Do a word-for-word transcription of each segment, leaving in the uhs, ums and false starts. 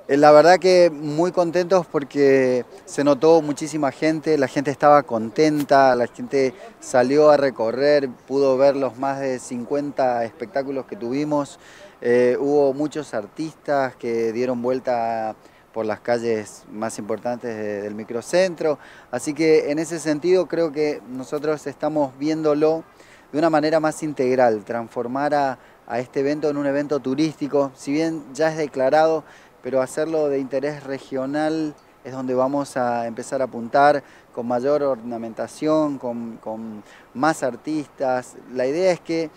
Eh, La verdad que muy contentos porque se notó muchísima gente, la gente estaba contenta, la gente salió a recorrer, pudo ver los más de cincuenta espectáculos que tuvimos, eh, hubo muchos artistas que dieron vuelta por las calles más importantes de- del microcentro, así que en ese sentido creo que nosotros estamos viéndolo de una manera más integral, transformar a, a este evento en un evento turístico, si bien ya es declarado, pero hacerlo de interés regional es donde vamos a empezar a apuntar con mayor ornamentación, con, con más artistas. La idea es que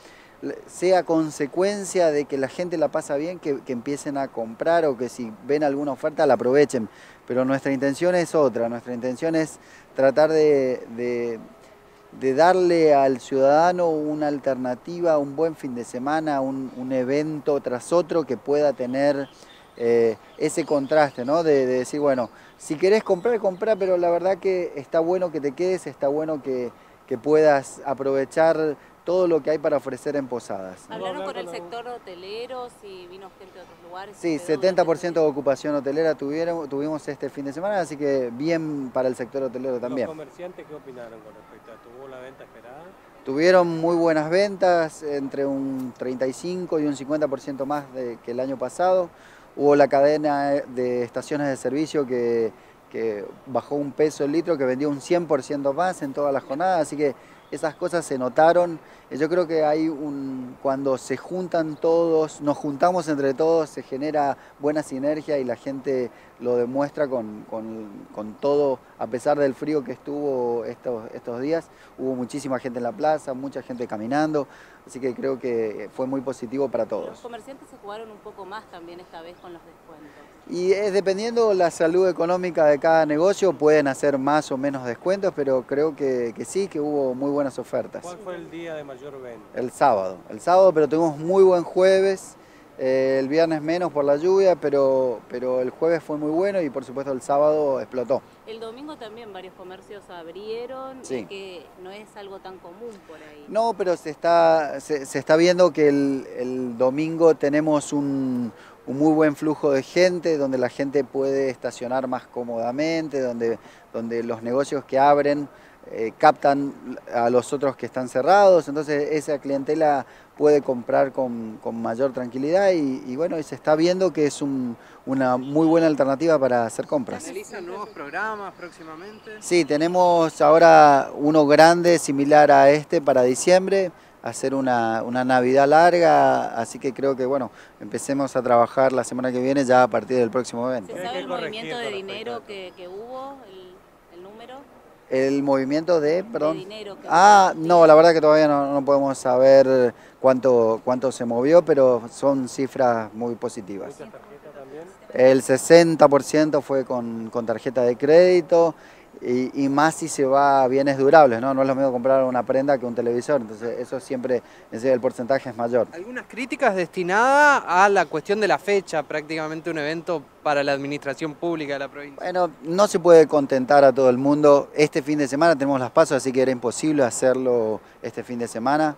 sea consecuencia de que la gente la pasa bien, que, que empiecen a comprar o que si ven alguna oferta la aprovechen. Pero nuestra intención es otra, nuestra intención es tratar de, de de darle al ciudadano una alternativa, un buen fin de semana, un, un evento tras otro que pueda tener eh, ese contraste, ¿no? De, de decir, bueno, si querés comprar, comprar, pero la verdad que está bueno que te quedes, está bueno que, que puedas aprovechar todo lo que hay para ofrecer en Posadas. ¿Hablaron con el sector hotelero, si vino gente de otros lugares? Sí, ¿Se quedó durante setenta por estos ciento días? de ocupación hotelera tuvieron, tuvimos este fin de semana, así que bien para el sector hotelero ¿Los también. comerciantes qué opinaron con respecto a esto? ¿Hubo la venta esperada? Tuvieron muy buenas ventas, entre un treinta y cinco y un cincuenta por ciento más de, que el año pasado. Hubo la cadena de estaciones de servicio que, que bajó un peso el litro, que vendió un cien por ciento más en toda la jornada, así que esas cosas se notaron. Yo creo que hay un, cuando se juntan todos, nos juntamos entre todos, se genera buena sinergia y la gente lo demuestra con, con, con todo, a pesar del frío que estuvo estos, estos días, hubo muchísima gente en la plaza, mucha gente caminando, así que creo que fue muy positivo para Los todos. comerciantes se jugaron un poco más también esta vez con los descuentos. Y es dependiendo la salud económica de cada negocio, pueden hacer más o menos descuentos, pero creo que, que sí, que hubo muy buenas ofertas. ¿Cuál fue el día de mayor venta? El sábado, el sábado, pero tuvimos muy buen jueves, eh, el viernes menos por la lluvia, pero, pero el jueves fue muy bueno y por supuesto el sábado explotó. El domingo también varios comercios abrieron, Sí. eh, que no es algo tan común por ahí. No, pero se está, se, se está viendo que el, el domingo tenemos un, un muy buen flujo de gente, donde la gente puede estacionar más cómodamente, donde, donde los negocios que abren eh, captan a los otros que están cerrados, entonces esa clientela puede comprar con, con mayor tranquilidad y, y bueno, y se está viendo que es un, una muy buena alternativa para hacer compras. ¿Analizan nuevos programas próximamente? Sí, tenemos ahora uno grande similar a este para diciembre, hacer una, una Navidad larga, así que creo que bueno, empecemos a trabajar la semana que viene ya a partir del próximo evento. ¿Se Hay sabe que el corregir movimiento de con respecto a dinero esto. que, que hubo, el, el número? El movimiento de, perdón. De dinero que Ah, hubo. no, la verdad que todavía no, no podemos saber cuánto, cuánto se movió, pero son cifras muy positivas. ¿Muchas tarjetas también? El sesenta por ciento fue con, con tarjeta de crédito y, y más si se va a bienes durables, ¿no? No es lo mismo comprar una prenda que un televisor, entonces eso siempre, ese, el porcentaje es mayor. Algunas críticas destinadas a la cuestión de la fecha, prácticamente un evento para la administración pública de la provincia. Bueno, no se puede contentar a todo el mundo. Este fin de semana tenemos las pasos, así que era imposible hacerlo este fin de semana.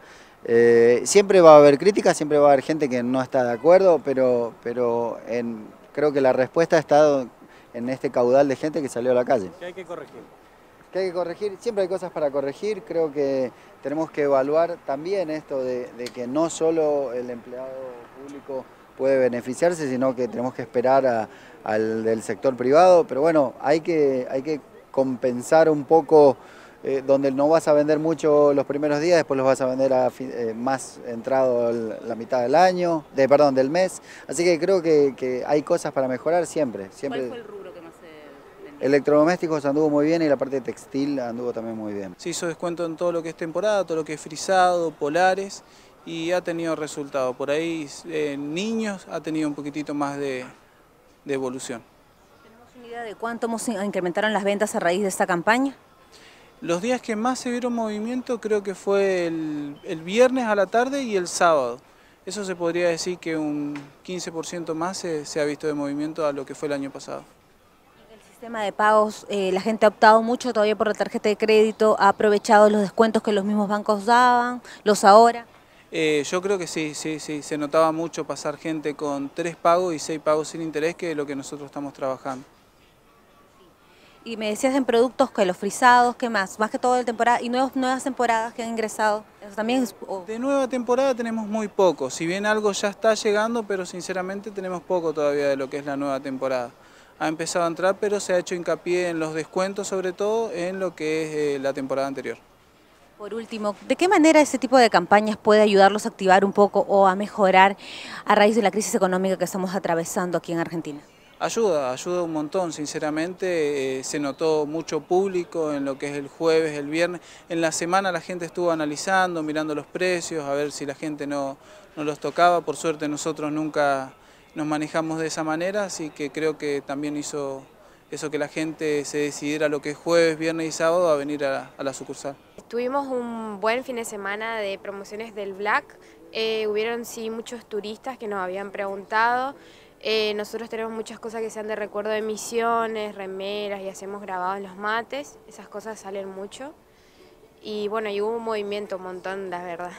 Eh, siempre va a haber críticas, siempre va a haber gente que no está de acuerdo, pero, pero en, creo que la respuesta ha estado en este caudal de gente que salió a la calle. ¿Qué hay que corregir? ¿Qué hay que corregir? Siempre hay cosas para corregir. Creo que tenemos que evaluar también esto de, de que no solo el empleado público puede beneficiarse, sino que tenemos que esperar a- al del sector privado. Pero bueno, hay que, hay que compensar un poco eh, donde no vas a vender mucho los primeros días, después los vas a vender a fi- eh, más entrado el- la mitad del año, de, perdón, del mes. Así que creo que, que hay cosas para mejorar siempre. siempre. ¿Cuál fue el rubro que más se vendió? Electrodomésticos anduvo muy bien y la parte de textil anduvo también muy bien. Se hizo descuento en todo lo que es temporada, todo lo que es frisado, polares y ha tenido resultado. Por ahí eh, niños ha tenido un poquitito más de, de evolución. ¿Tenemos una idea de cuánto hemos- incrementaron las ventas a raíz de esta campaña? Los días que más se vieron movimiento creo que fue el, el viernes a la tarde y el sábado. Eso se podría decir que un quince por ciento más se, se ha visto de movimiento a lo que fue el año pasado. El sistema de pagos, eh, la gente ha optado mucho todavía por la tarjeta de crédito, ha aprovechado los descuentos que los mismos bancos daban, los ahora. Eh, yo creo que sí, sí, sí, se notaba mucho pasar gente con tres pagos y seis pagos sin interés, que es lo que nosotros estamos trabajando. Y me decías en productos que los frisados, ¿qué más? Más que todo de temporada y nuevos, nuevas temporadas que han ingresado. Eso también es, o... De nueva temporada tenemos muy poco, si bien algo ya está llegando, pero sinceramente tenemos poco todavía de lo que es la nueva temporada. Ha empezado a entrar, pero se ha hecho hincapié en los descuentos, sobre todo en lo que es eh, la temporada anterior. Por último, ¿de qué manera ese tipo de campañas puede ayudarlos a activar un poco o a mejorar a raíz de la crisis económica que estamos atravesando aquí en Argentina? Ayuda, ayuda un montón, sinceramente, eh, se notó mucho público en lo que es el jueves, el viernes. En la semana la gente estuvo analizando, mirando los precios, a ver si la gente no, no los tocaba. Por suerte nosotros nunca nos manejamos de esa manera, así que creo que también hizo eso que la gente se decidiera lo que es jueves, viernes y sábado a venir a, a la sucursal. Tuvimos un buen fin de semana de promociones del Black, eh, hubieron sí muchos turistas que nos habían preguntado, eh, nosotros tenemos muchas cosas que sean de recuerdo de misiones, remeras y hacemos grabados en los mates, esas cosas salen mucho y bueno, y hubo un movimiento, un montón, la verdad.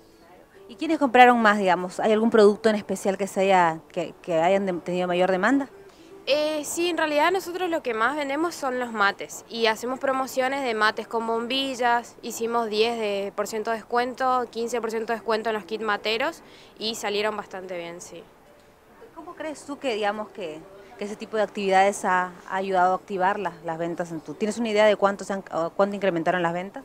¿Y quiénes compraron más, digamos? ¿Hay algún producto en especial que, se haya, que, que hayan de, tenido mayor demanda? Eh, sí, en realidad nosotros lo que más vendemos son los mates y hacemos promociones de mates con bombillas, hicimos diez por ciento de descuento, quince por ciento de descuento en los kits materos y salieron bastante bien, sí. ¿Cómo crees tú que, digamos, que, que ese tipo de actividades ha, ha ayudado a activar las, las ventas en tu? ¿Tienes una idea de cuánto, se han, cuánto incrementaron las ventas?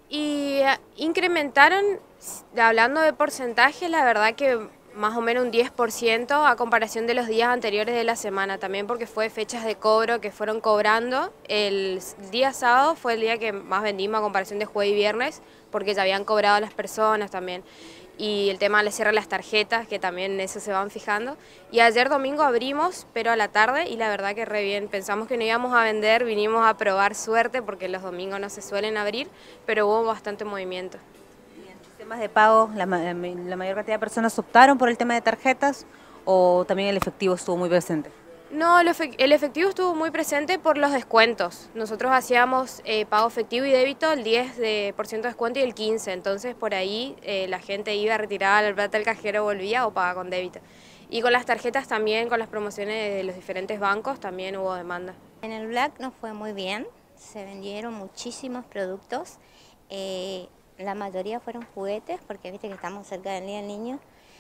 Y uh, incrementaron, hablando de porcentaje, la verdad que más o menos un diez por ciento a comparación de los días anteriores de la semana, también porque fue fechas de cobro que fueron cobrando. El día sábado fue el día que más vendimos a comparación de jueves y viernes, porque ya habían cobrado a las personas también. Y el tema le cierra las tarjetas, que también en eso se van fijando. Y ayer domingo abrimos, pero a la tarde, y la verdad que re bien. Pensamos que no íbamos a vender, vinimos a probar suerte, porque los domingos no se suelen abrir, pero hubo bastante movimiento. ¿Temas de pago, la, la mayor cantidad de personas optaron por el tema de tarjetas o también el efectivo estuvo muy presente? No, el efectivo estuvo muy presente por los descuentos. Nosotros hacíamos eh, pago efectivo y débito, el diez por ciento de descuento y el quince por ciento. Entonces por ahí eh, la gente iba a retirar la plata del cajero, volvía o pagaba con débito. Y con las tarjetas también, con las promociones de los diferentes bancos, también hubo demanda. En el Black nos fue muy bien, se vendieron muchísimos productos. Eh, La mayoría fueron juguetes, porque viste que estamos cerca del Día del Niño,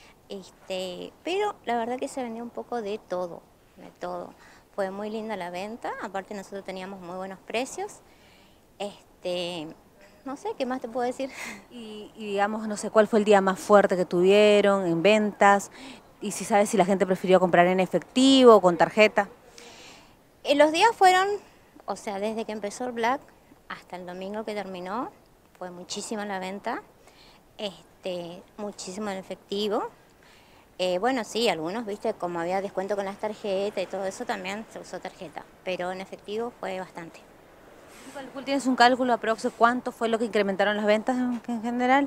este, pero la verdad que se vendió un poco de todo, de todo. Fue muy linda la venta, aparte nosotros teníamos muy buenos precios. Este, no sé, ¿qué más te puedo decir? Y, y digamos, no sé, ¿cuál fue el día más fuerte que tuvieron en ventas? Y si sabes si la gente prefirió comprar en efectivo o con tarjeta. Eh, los días fueron, o sea, desde que empezó el Black hasta el domingo que terminó, fue muchísimo la venta, este, muchísimo en efectivo. Eh, bueno, sí, algunos, viste, como había descuento con las tarjetas y todo eso, también se usó tarjeta, pero en efectivo fue bastante. ¿Tienes un cálculo aproximado cuánto fue lo que incrementaron las ventas en, en general?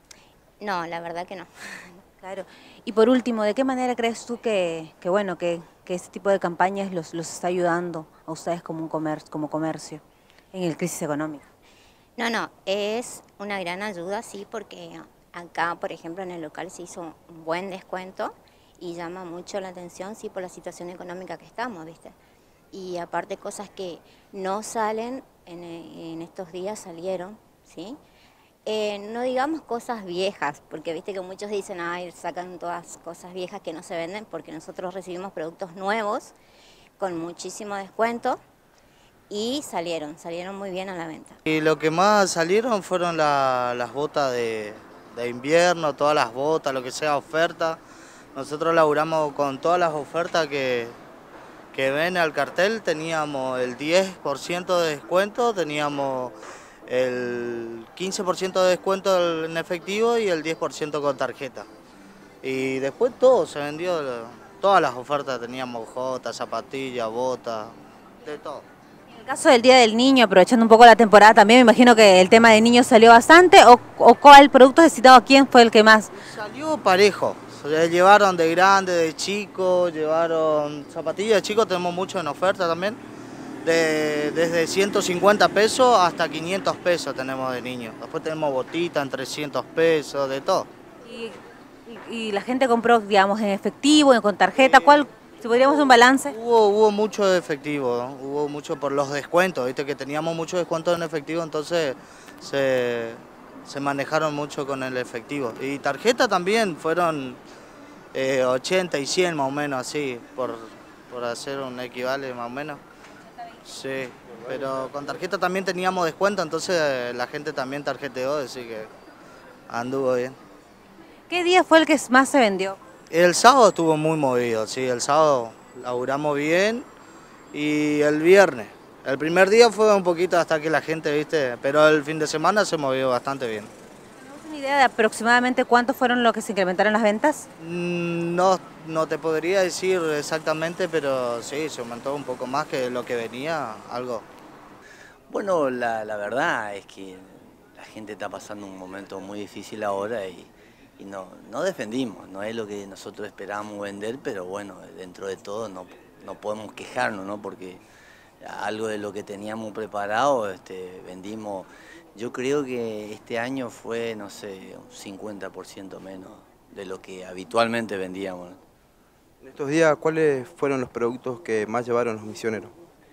No, la verdad que no. Claro. Y por último, ¿de qué manera crees tú que, que bueno, que, que este tipo de campañas los, los está ayudando a ustedes como, un comercio, como comercio en el crisis económica? No, no, es una gran ayuda, sí, porque acá, por ejemplo, en el local se hizo un buen descuento y llama mucho la atención, sí, por la situación económica que estamos, ¿viste? Y aparte cosas que no salen, en, en estos días salieron, ¿sí? Eh, no digamos cosas viejas, porque viste que muchos dicen, ay, sacan todas cosas viejas que no se venden, porque nosotros recibimos productos nuevos con muchísimo descuento. Y salieron, salieron muy bien a la venta. Y lo que más salieron fueron la, las botas de, de invierno, todas las botas, lo que sea oferta. Nosotros laburamos con todas las ofertas que, que ven al cartel, teníamos el diez por ciento de descuento, teníamos el quince por ciento de descuento en efectivo y el diez por ciento con tarjeta. Y después todo se vendió, todas las ofertas, teníamos jotas, zapatillas, botas, de todo. En el caso del Día del Niño, aprovechando un poco la temporada, también me imagino que el tema de niños salió bastante, o, o cuál producto citado, quién fue el que más. Salió parejo, o sea, llevaron de grande, de chico, llevaron zapatillas de chico, tenemos mucho en oferta también, de, desde ciento cincuenta pesos hasta quinientos pesos tenemos de niños, después tenemos botitas en trescientos pesos, de todo. ¿Y, y, y la gente compró, digamos, en efectivo, con tarjeta? ¿Cuál, si podríamos hacer un balance? Hubo, hubo mucho efectivo, ¿no? Hubo mucho por los descuentos, viste que teníamos muchos descuentos en efectivo, entonces se, se manejaron mucho con el efectivo. Y tarjeta también, fueron eh, ochenta y cien más o menos, así, por, por hacer un equivale más o menos. Sí, pero con tarjeta también teníamos descuento, entonces la gente también tarjeteó, así que anduvo bien. ¿Qué día fue el que más se vendió? El sábado estuvo muy movido, sí, el sábado laburamos bien y el viernes. El primer día fue un poquito hasta que la gente, viste, pero el fin de semana se movió bastante bien. ¿Tenemos una idea de aproximadamente cuántos fueron los que se incrementaron las ventas? No, no te podría decir exactamente, pero sí, se aumentó un poco más que lo que venía, algo. Bueno, la, la verdad es que la gente está pasando un momento muy difícil ahora y, y no, no defendimos, no es lo que nosotros esperábamos vender, pero bueno, dentro de todo no, no podemos quejarnos, ¿no? Porque algo de lo que teníamos preparado este, vendimos. Yo creo que este año fue, no sé, un cincuenta por ciento menos de lo que habitualmente vendíamos. En estos días, ¿cuáles fueron los productos que más llevaron los misioneros?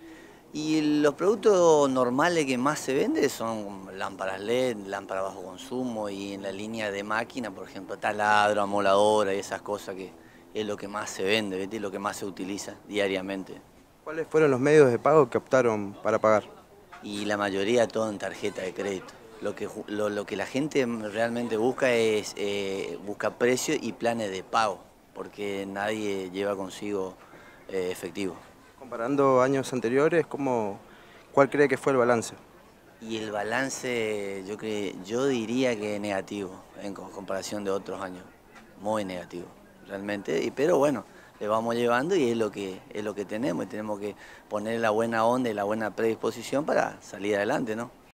Y los productos normales que más se venden son lámparas L E D, lámparas bajo consumo y en la línea de máquina, por ejemplo, taladro, amoladora y esas cosas que es lo que más se vende, ¿viste? Y lo que más se utiliza diariamente. ¿Cuáles fueron los medios de pago que optaron para pagar? Y la mayoría todo en tarjeta de crédito. Lo que, lo, lo que la gente realmente busca es eh, busca precios y planes de pago, porque nadie lleva consigo eh, efectivo. Comparando años anteriores, ¿cómo, ¿cuál cree que fue el balance? Y el balance yo, cre, yo diría que es negativo en comparación de otros años, muy negativo realmente, y, pero bueno, le vamos llevando y es lo que es lo que tenemos y tenemos que poner la buena onda y la buena predisposición para salir adelante, ¿no?